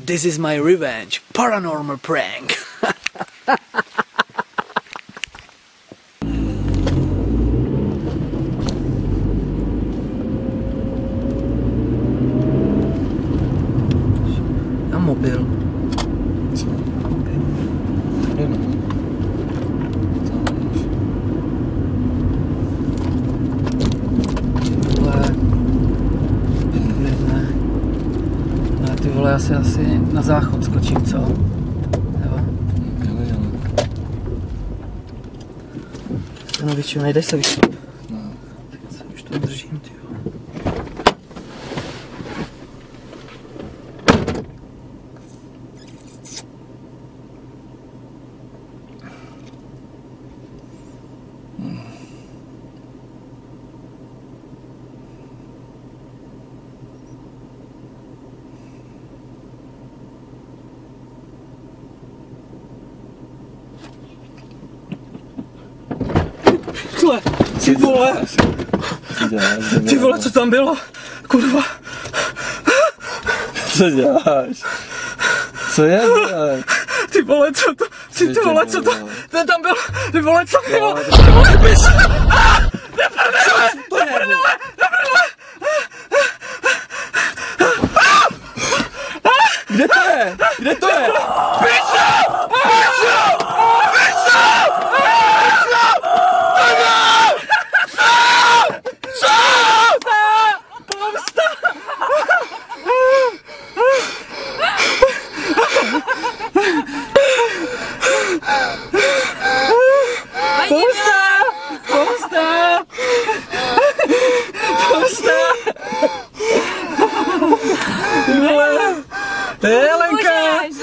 This is my revenge. Paranormal prank. Na mobil. Co? Tady no. Ty vole, asi na záchod skočím, co? Jo? No většinou nejdeš se vyšlo. No. Už to držím, ty jo. Ty vole, co tam bylo? Kurva. Co děláš? Co je? Ty vole, co to? Ty vole, co to? Ten tam byl. Ty vole, co bylo? Kde to je? Kde to je? Helenka!